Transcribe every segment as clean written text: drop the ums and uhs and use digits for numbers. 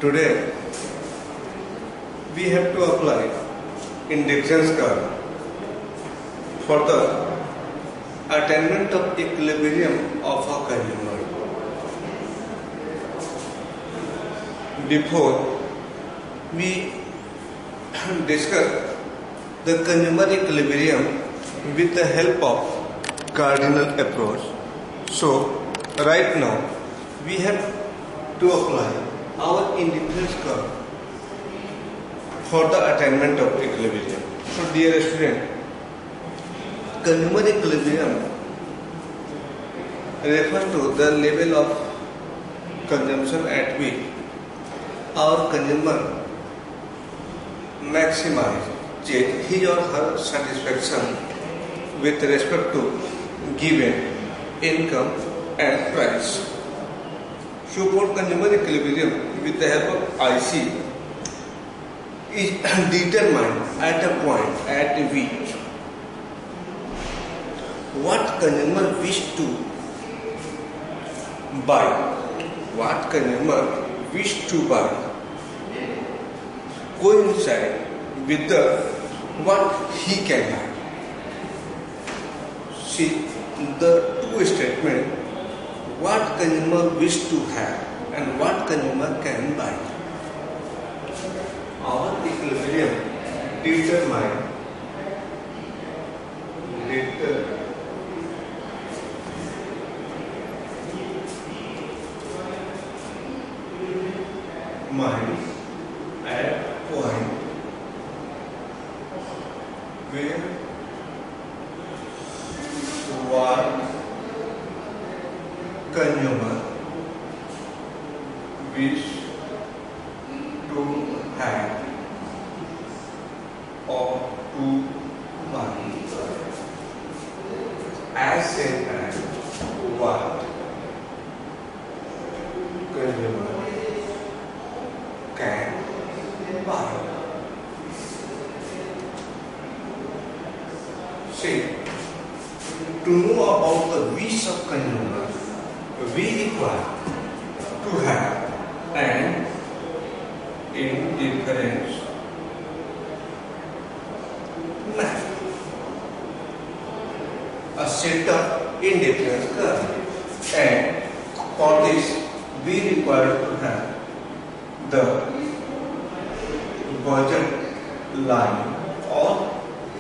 Today we have to apply indifference curve for the attainment of equilibrium of a consumer. Before we discuss the consumer equilibrium with the help of cardinal approach. So right now we have to apply our indifference curve for the attainment of equilibrium. So dear student, consumer equilibrium refers to the level of consumption at which our consumer maximizes his or her satisfaction with respect to given income and price. So for consumer equilibrium with the help of IC is determined at a point at which what consumer wish to buy, coincide with what he can buy. See the two statement, what consumer wish to have and what consumer can buy. Our equilibrium determine at point where what consumer wish to have or to buy, as same as what consumer can buy. See, to know about the wish of consumer, we require to have an indifference map, a set of indifference curve, and for this we require to have the budget line or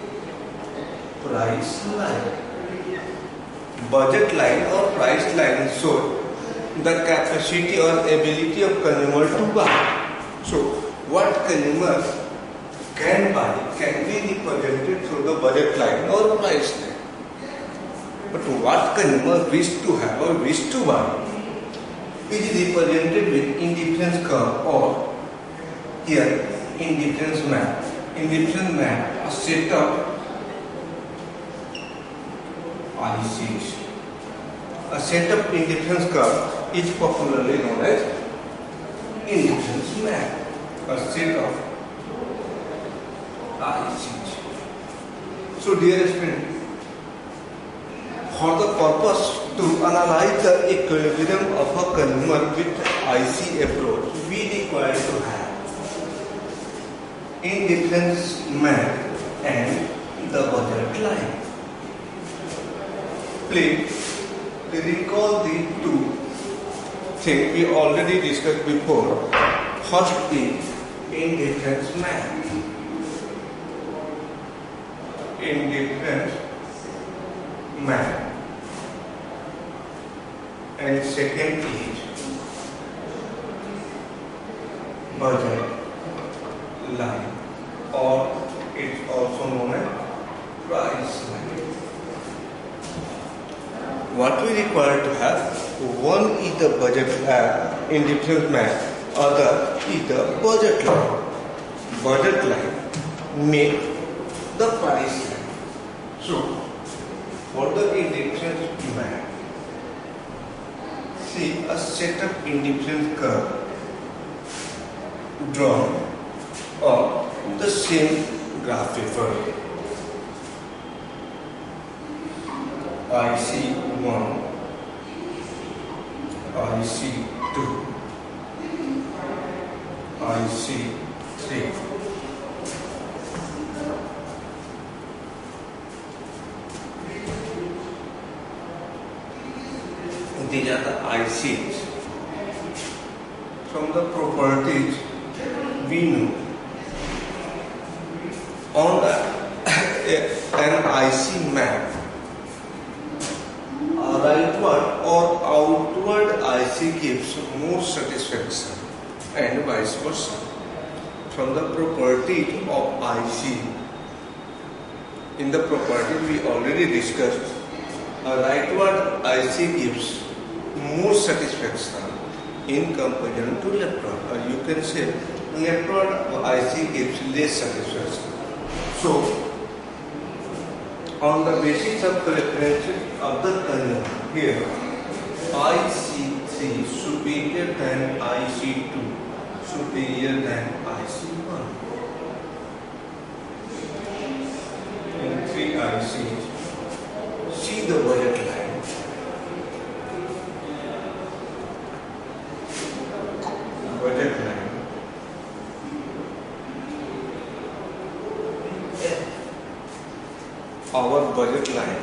price line. Budget line or price line show the capacity or ability of consumer to buy. So what consumer can buy can be represented through the budget line or price line. But what consumer wish to have or wish to buy is represented with indifference curve or here indifference map. Indifference map, a set of ICs. A set of indifference curve is popularly known as indifference map. A set of ICs. So dear student, for the purpose to analyze the equilibrium of a consumer with IC approach, we require to have indifference map and the budget line. Please recall the two things we already discussed before. First is indifference map. Indifference map. And second is budget line, or it's also known as price line. What we require to have, one is the budget indifference map, other is the budget line. Budget line make the price line. So for the indifference map, see a set of indifference curve drawn on the same graph paper. IC1, IC2. IC3. These are the ICs. From the properties we know on an IC map, a rightward or outward IC gives more satisfaction and vice versa. From the properties of IC, in the properties we already discussed, a rightward IC gives more satisfaction in comparison to leftward, or you can say leftward IC gives less satisfaction. So, on the basis of preferences of the consumer, here IC3 superior than IC2, superior than IC1. In 3 ICs, see the budget line. Budget line. Our budget line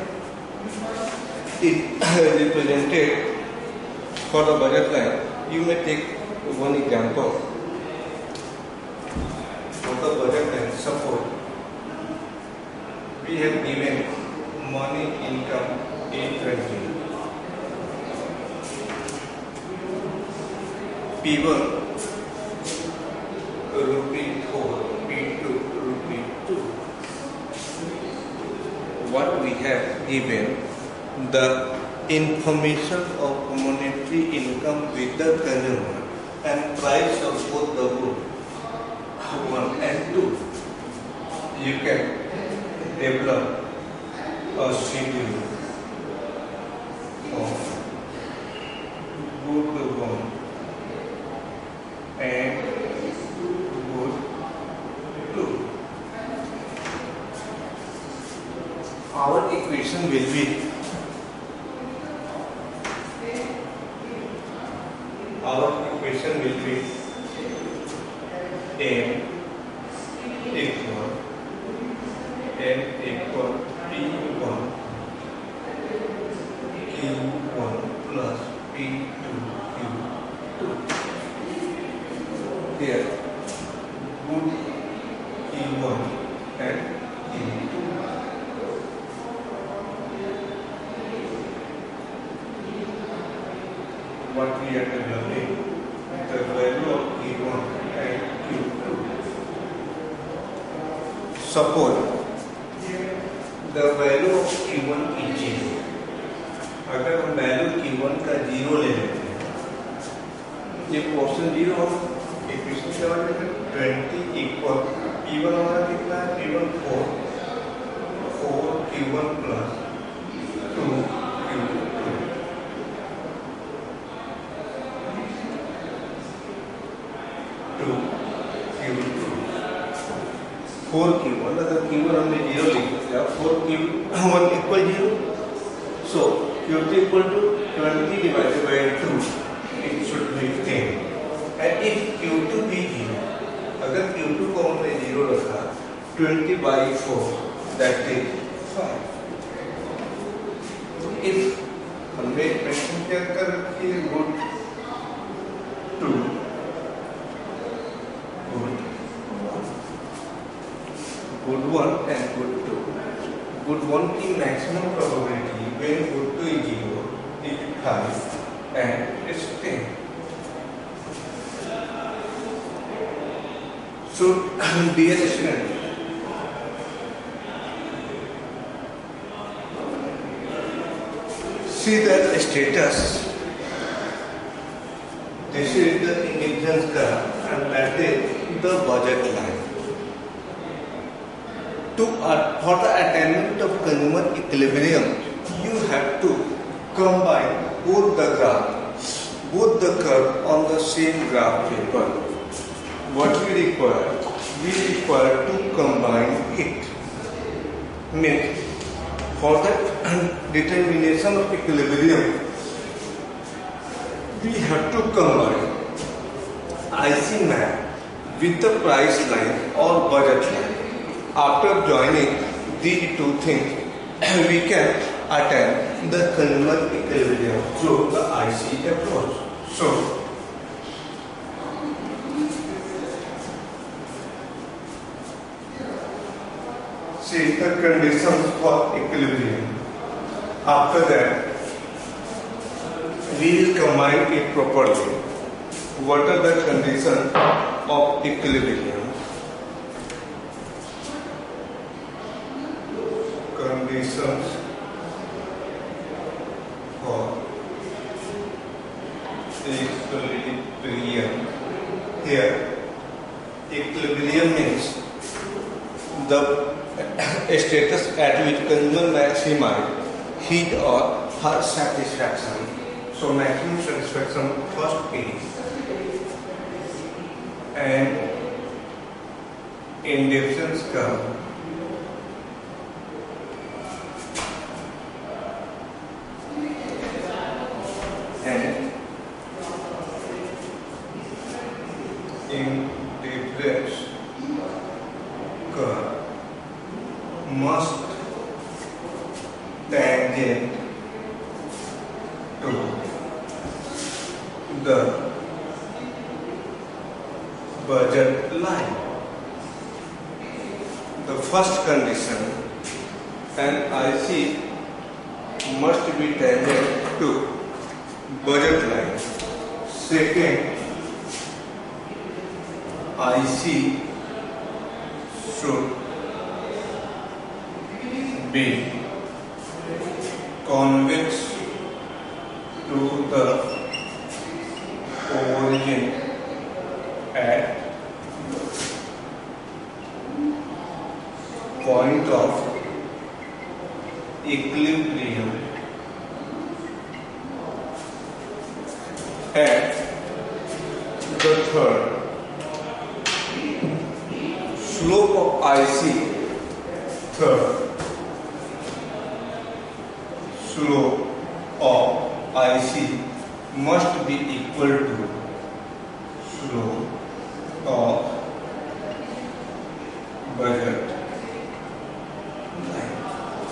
is represented. For the budget line, you may take one example. For the budget line, suppose we have given money income 820, P1 rupee 4, P2 rupee 2. What we have given the information of monetary income with the consumer and price of both the good 1 and 2. You can develop a schedule of good 1 and good 2. Our equation will be M equal P1 Q1 plus P2 Q2. Here good Q1 and Q2. What we are developing, the value of Q1 and Q2. Suppose the value of Q1 is 0. अगर हम value Q1 का 0 ले लेते हैं, ये question 0 होगा, equation क्या हो जाएगा 20 इक्वल P1 हमारा कितना है, P1 4 Q1 plus 2 Q2 4Q1, अगर Q1 हमने 0 लिख दिया, 4Q1 equal 0, so Q2 equal to 20 divided by 2, it should be 10. And if Q2 भी 0, अगर Q2 को हमने 0 रखा, 20 by 4, that is 5. If हमने इक्वेशन क्या कर रखी है, good 2 good 1 and good 2. Good 1 की maximum probability when good 2 is 0 is 5 and it's 10. So, dear student, see that status. This is the intelligence curve and that is the budget line. For the attainment of consumer equilibrium, you have to combine both the curve on the same graph paper. What we require to combine it. Means for the determination of equilibrium, we have to combine IC map with the price line or budget line. After joining these two things, we can attain the consumer equilibrium through the IC approach. So, see the conditions for equilibrium. After that, we will combine it properly. What are the conditions of equilibrium? Conditions for equilibrium. Here, equilibrium means the status at which consumer maximize his or her satisfaction. So maximum satisfaction first is, and indifference curve. And indifference curve must tangent to the budget line. The first condition, an IC must be tangent to budget line. Second, IC should be convex to the origin at point of equilibrium, and the third, slope of IC. Third, slope of IC must be equal to slope of budget line.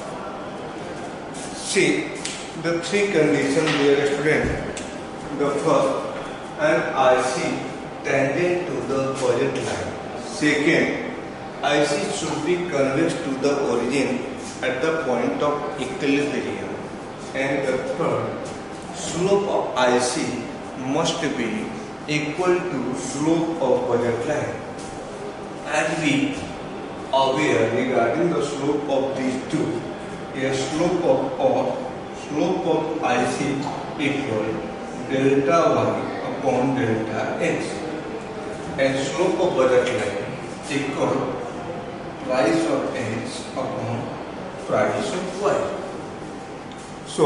See the three conditions, dear student. The first, an IC tangent to the budget line. Second, IC should be convex to the origin at the point of equilibrium. And the third, slope of IC must be equal to slope of budget line. And we are aware regarding the slope of these two. A slope of IC equal delta y upon delta x, and slope of budget line equal price of x upon price of y. So,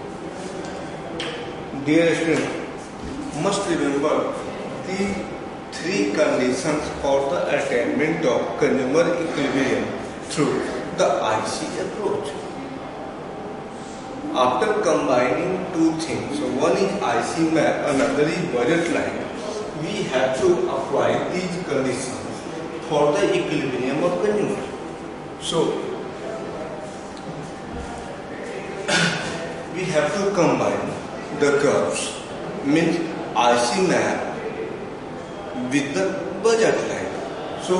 dear student, must remember the three conditions for the attainment of consumer equilibrium through the IC approach. After combining two things, so one is IC map, another is budget line, we have to apply these conditions for the equilibrium of consumer. So, we have to combine the curves, means IC map with the budget line. So,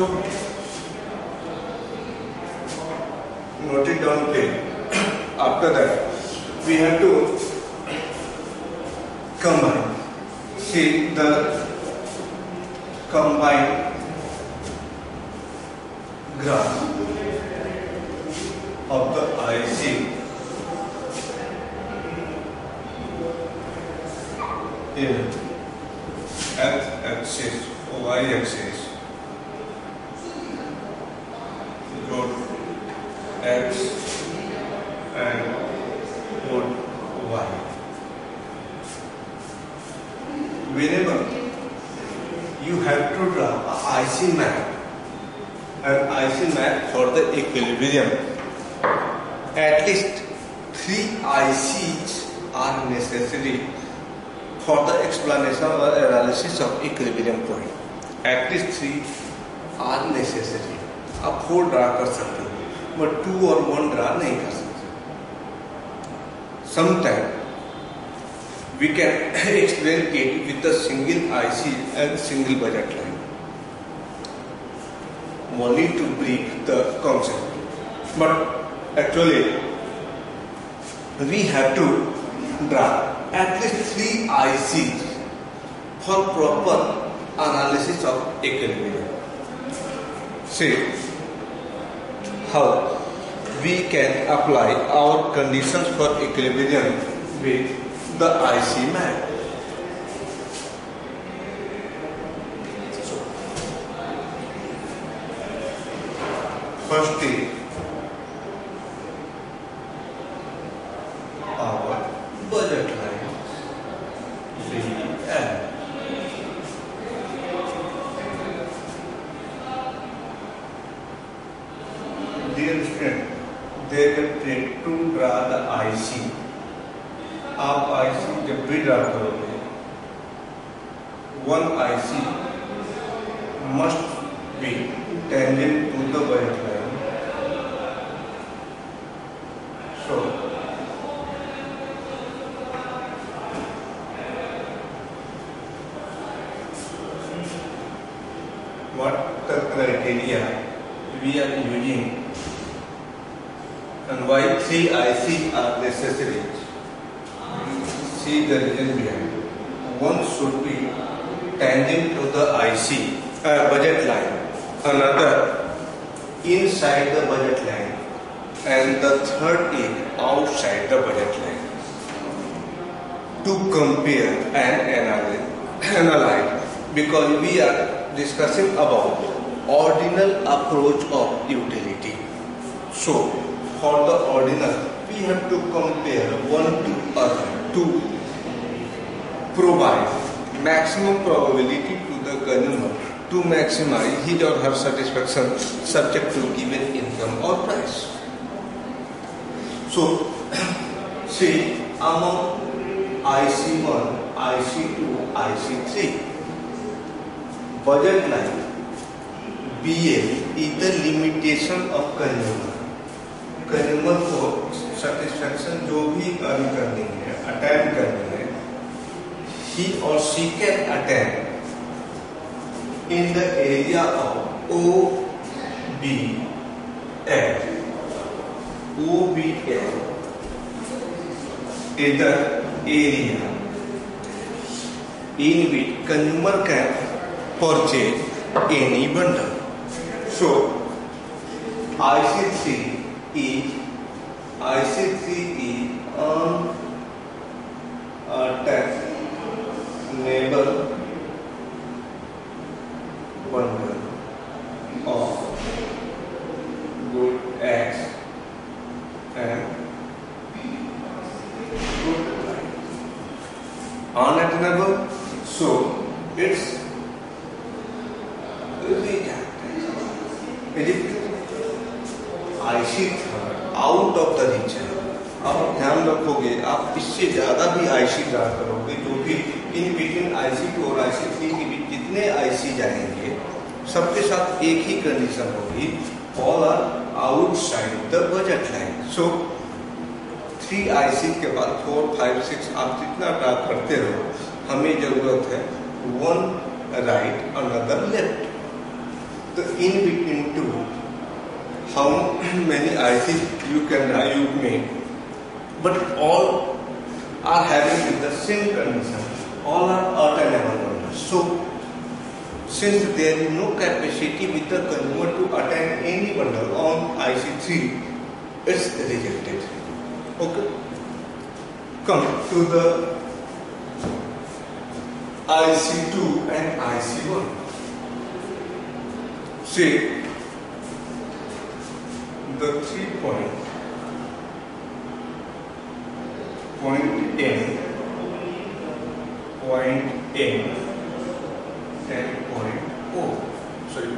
note it down please. After that, we have to combine. See the combined graph of the IC in x-axis, y-axis, root x and root y. Whenever you have to draw a IC map, an IC map for the equilibrium, at least 3 ICs are necessary for the explanation or analysis of equilibrium point. At least 3 are necessary. आप 4 draw कर सकते हो, but 2 और 1 draw नहीं कर सकते। Sometime we can explain it with a single IC and single budget line, only to brief the concept. But actually we have to draw at least 3 ICs for proper analysis of equilibrium. See how we can apply our conditions for equilibrium with the IC map. So, first is our budget line, BL. Dear student, they will take to draw the IC. आप IC जब भी draw करोगे, 1 IC must be tangent to the budget line. So what the criteria we are using and why 3 IC are necessary? See the reason behind. One should be tangent to the IC budget line, another inside the budget line, and the third is outside the budget line. To compare and analyze, because we are discussing about ordinal approach of utility. So for the ordinal, we have to compare one to other to provide maximum probability to the consumer to maximize his or her satisfaction subject to given income or price. So, see, among IC1, IC2, IC3, budget line BL is the limitation of consumer. Consumer को satisfaction जो भी earn करनी है, attain करनी है, he or she can attain in the area of OBL. OBL is the area in which consumer can purchase any bundle. So IC3 is unattainable bundle of good X and good Y. Unattainable, so it's rejected. IC out of the region. आप ध्यान रखोगे, आप इससे ज्यादा भी IC draw करोगे, जो भी इन बिटवीन IC2 और IC3 के बीच जितने IC जाएंगे, सबके साथ एक ही कंडीशन होगी, all are outside the budget line. So 3 IC के बाद 4, 5, 6 आप जितना ड्रा करते रहो, हमें जरूरत है 1 राइट अनदर लेफ्ट। तो in between 2 how many ICs you make, but all are having the same condition, all are attainable numbers. So since there is no capacity with the consumer to attain any bundle on IC3, it's rejected. Okay, come to the IC2 and IC1. See the 3 point M, point N and point O. Sorry.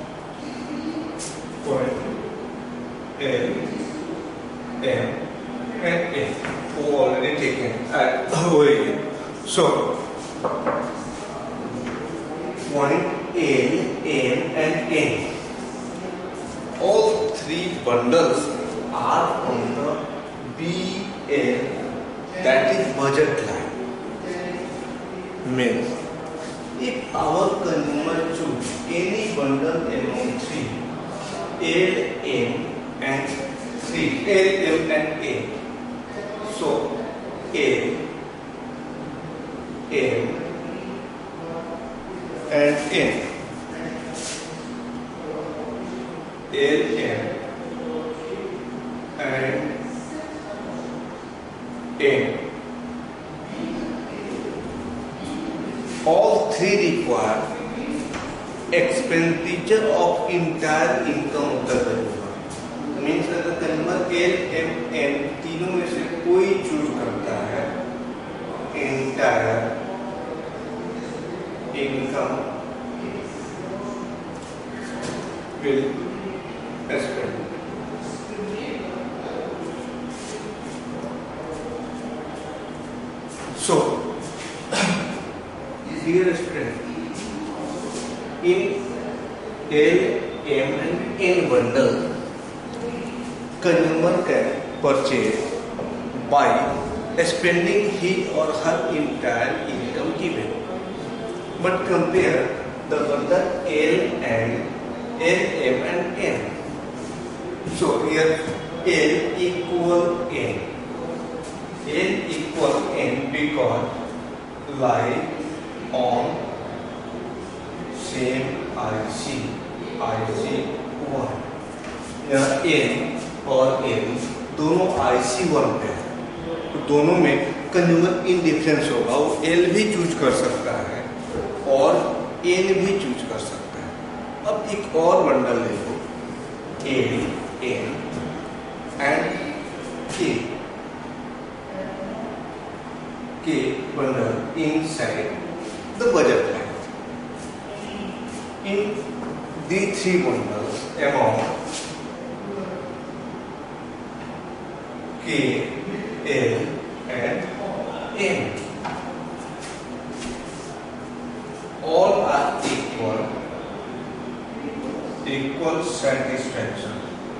Point L, M and N. Already taken at over here. So point L, M and N. All three bundles are on the BL, that is budget line. Means if our consumer choose any bundle among three, L, M and L, M and N. So L, M and N. L, M and N. All three require expenditure of entire income of the consumer. Means अगर consumer L, M, N तीनों में से कोई choose करता है, entire income will spend. So, dear student, in L, M and N bundle, consumer can purchase by spending his or her entire income given. But compare the bundle L, M and N. So here L equal N. L equal N because lie on same IC1. यहाँ N और N दोनों IC1 पे है, तो दोनों में consumer indifference होगा, वो L भी चूज कर सकता है और N भी चूज कर सकता है. अब एक और बंडल ले लो, L, M and K. K bundle inside the budget line. In these three bundles among K, L and M, all are equal satisfaction.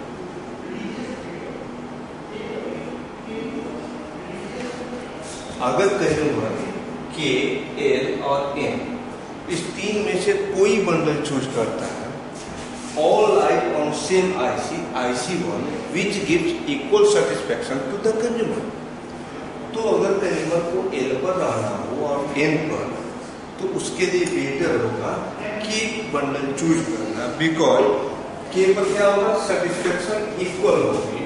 अगर कंज्यूमर के, एल और एम इस तीन में से कोई बंडल चूज करता है, all lie on same IC1 which gives equal satisfaction to the consumer. तो अगर कंज्यूमर को एल पर रहना हो और एन पर, तो उसके लिए बेटर होगा कि बंडल चूज करना, बिकॉज के पर क्या होगा, सेटिस्फेक्शन इक्वल होगी,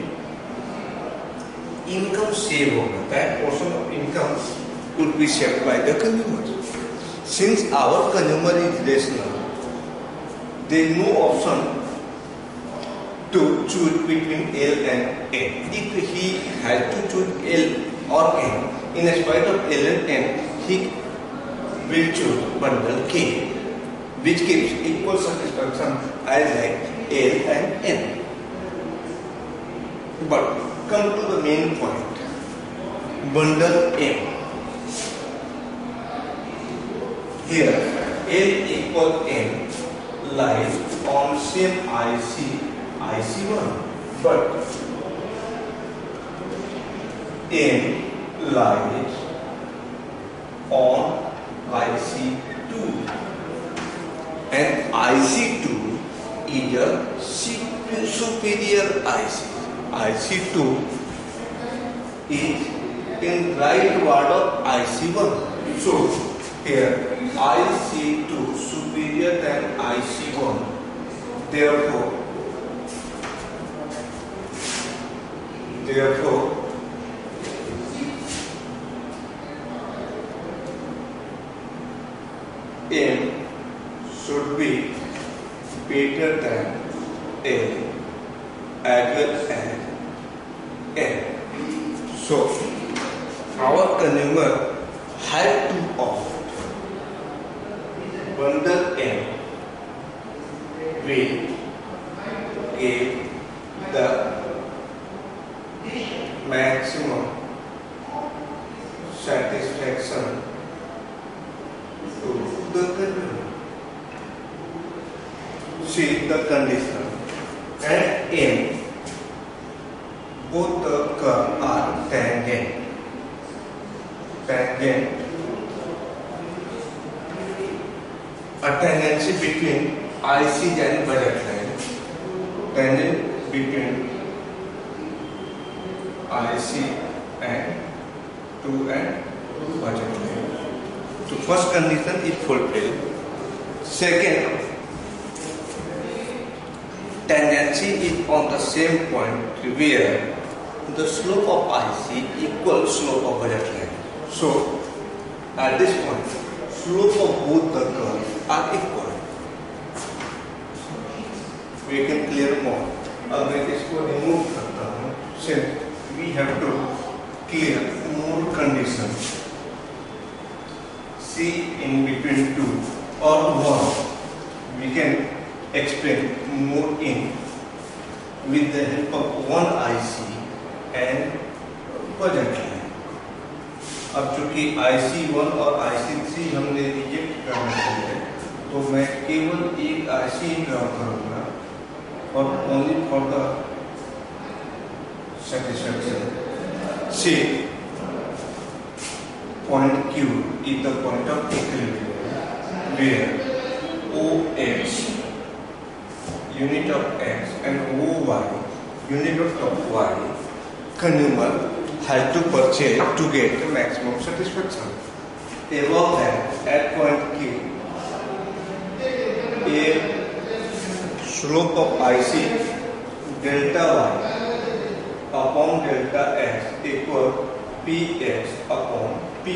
income save होगा, that portion of income could be saved by the consumer. Since our consumer is rational, there is no option to choose between L and N. If he has to choose L or N, in spite of L and N, he will choose bundle K, which gives equal satisfaction as like L and N. But come to the main point. Bundle M. Here L equal M lies on same IC1, but M lies on IC2, and IC2 is a superior IC. IC2 is in right word of IC1. So here IC2 superior than IC1. Therefore M should be better than L as well as N. So our consumer had to opt bundle M will give the maximum satisfaction to the consumer. See the condition. At M, both the curves are tangent. A tangency between IC and budget line. Tangent between IC and 2 and budget line. So first condition is fulfilled. Second, tangency is on the same point where the slope of IC equals slope of budget line. So at this point, slope of both the curves are equal. We can clear more. अब मैं इसको remove करता हूँ. Since we have to clear more conditions. See in between 2 or 1. We can explain more in with the help of one IC and budget line. अब चूंकि IC1 और IC3 हमने reject करना है, तो मैं केवल एक IC ड्रा करूंगा और only for the satisfaction. See, point Q is the point of equilibrium where OX unit of X and OY unit of Y consumer has to purchase to get the maximum satisfaction. Above that, at point Q, a slope of IC delta Y upon delta X equal Px upon Py.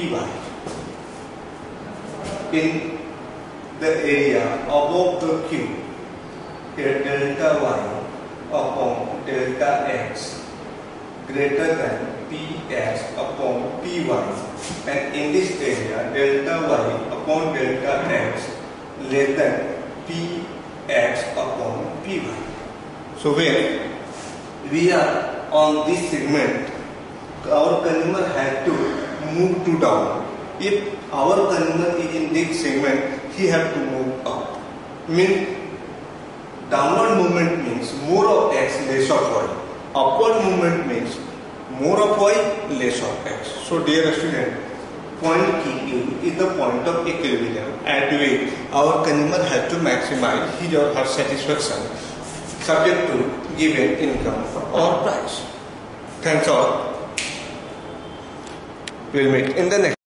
In the area above the Q, a delta Y upon delta X greater than Px upon Py, and in this area delta Y upon delta X less than Px upon Py. So when we are on this segment, our consumer has to move to down. If our consumer is in this segment, he has to move up. Means downward movement means more of X, less of Y. Upward movement means more of Y, less of X. So dear student, point Q is the point of equilibrium at which our consumer has to maximize his or her satisfaction subject to given income or price. Thanks all. We'll meet in the next.